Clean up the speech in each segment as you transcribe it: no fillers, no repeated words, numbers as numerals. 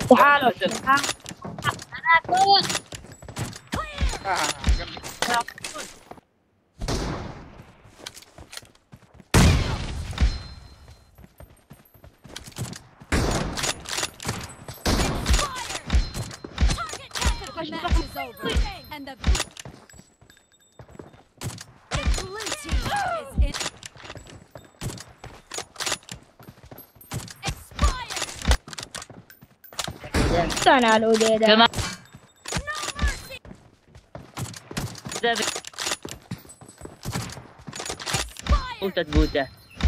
تعالوا The match is over, and the blue team is in. Expired. انا على الوديدة No mercy. بوتة Expired. بوتة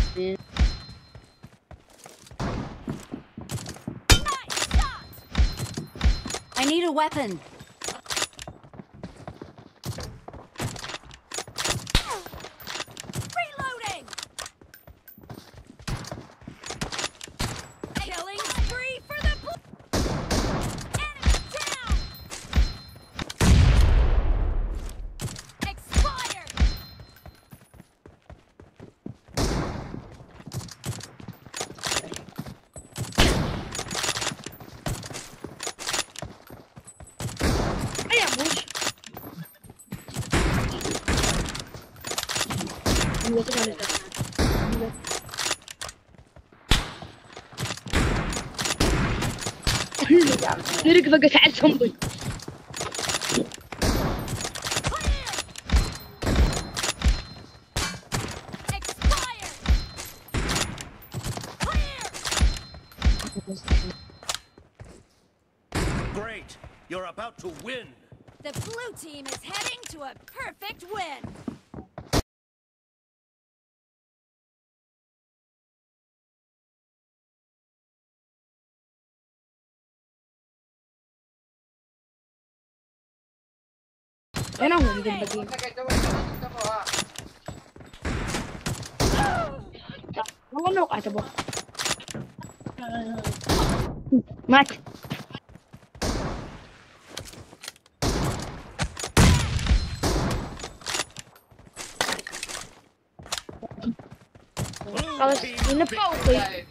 Nice shot. I need a weapon. Reloading. Killing spree for the blue. Enemy down. Expired. يا ابوش نرق بقى على الصنبل Expired. Clear. Great! You're about to win! The blue team is heading to a perfect win. انا هو اللي بدي والله ما وقعت ابوه مات خلاص نفوقي